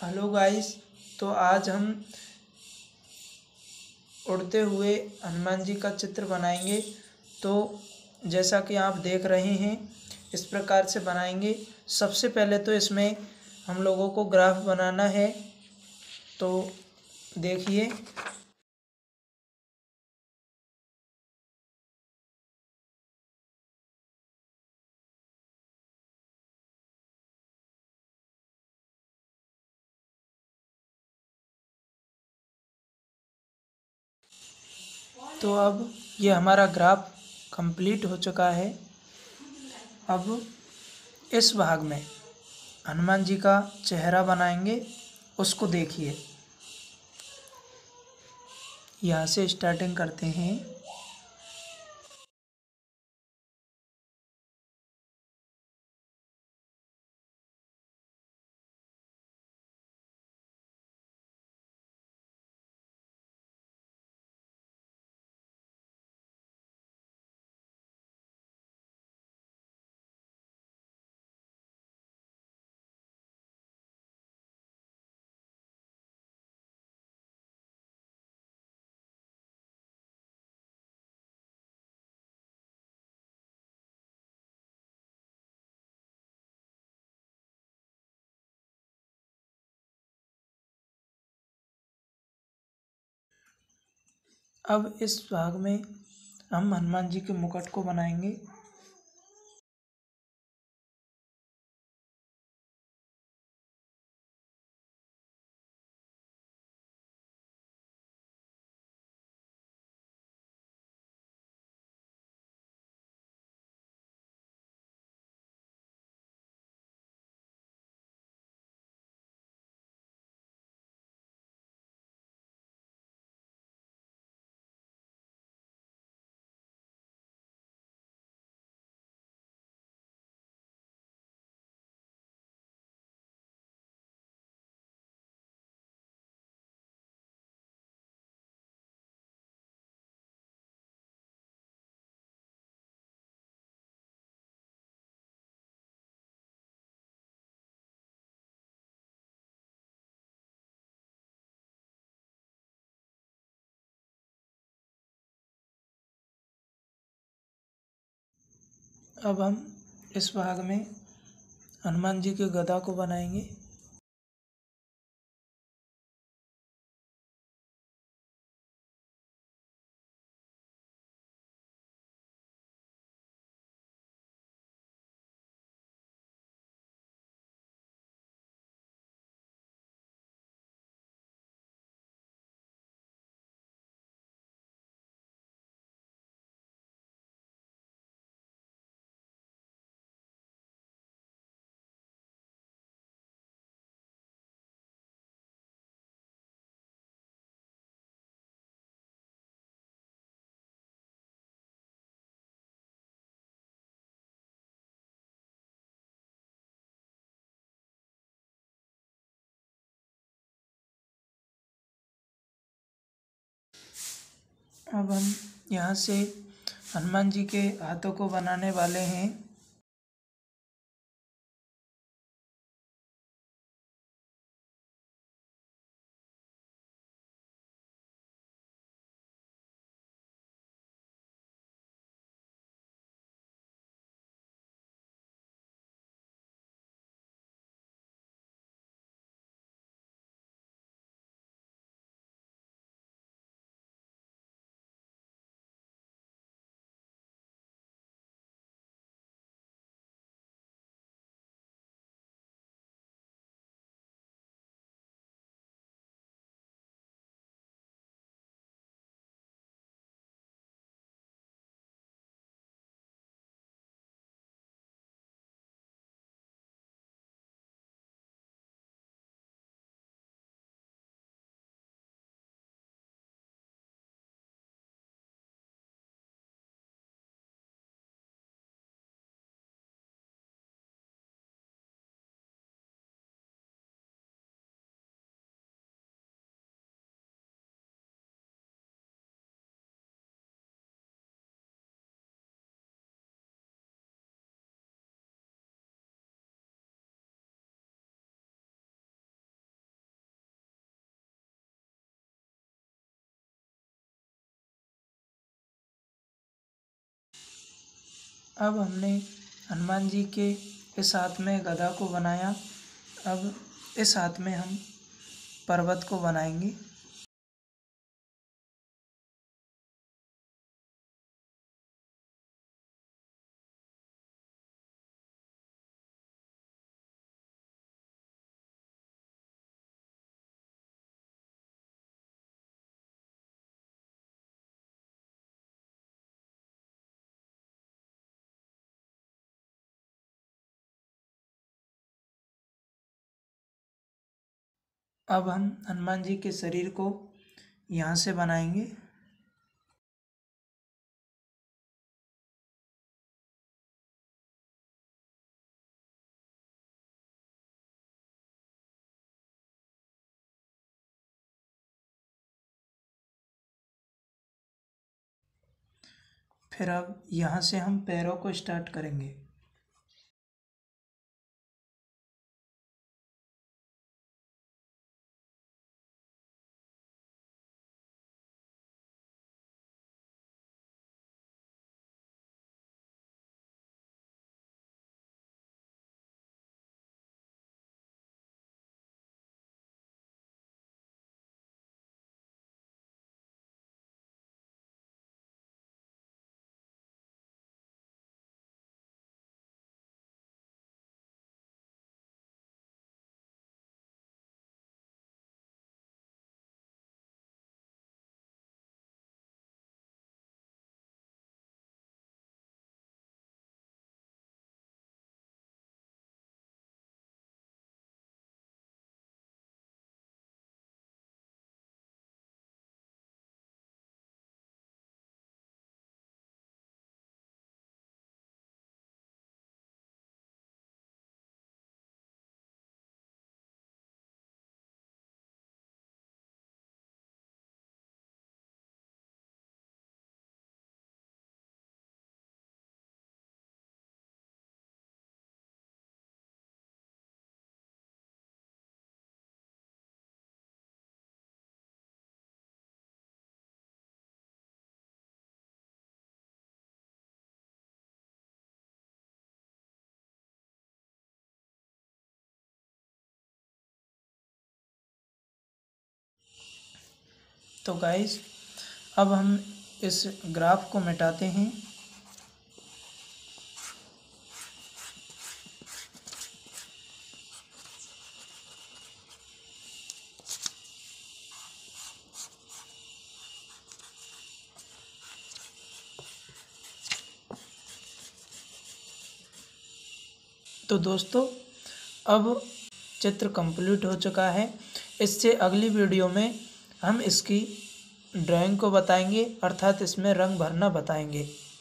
Hello guys. तो आज हम उड़ते हुए हनुमान जी का चित्र बनाएंगे। तो जैसा कि आप देख रहे हैं इस प्रकार से बनाएंगे। सबसे पहले तो इसमें हम लोगों को ग्राफ बनाना है। तो देखिए, तो अब ये हमारा ग्राफ कंप्लीट हो चुका है। अब इस भाग में हनुमान जी का चेहरा बनाएंगे, उसको देखिए। यहाँ से स्टार्टिंग करते हैं। अब इस भाग में हम हनुमान जी के मुकुट को बनाएंगे। अब हम इस भाग में हनुमान जी के गदा को बनाएंगे। अब हम यहाँ से हनुमान जी के हाथों को बनाने वाले हैं। अब हमने हनुमान जी के इस हाथ में गदा को बनाया। अब इस हाथ में हम पर्वत को बनाएंगे। अब हम हनुमान जी के शरीर को यहाँ से बनाएंगे। फिर अब यहाँ से हम पैरों को स्टार्ट करेंगे। तो गाइस अब हम इस ग्राफ को मिटाते हैं। तो दोस्तों अब चित्र कंप्लीट हो चुका है। इससे अगली वीडियो में हम इसकी ड्राइंग को बताएंगे, अर्थात इसमें रंग भरना बताएंगे।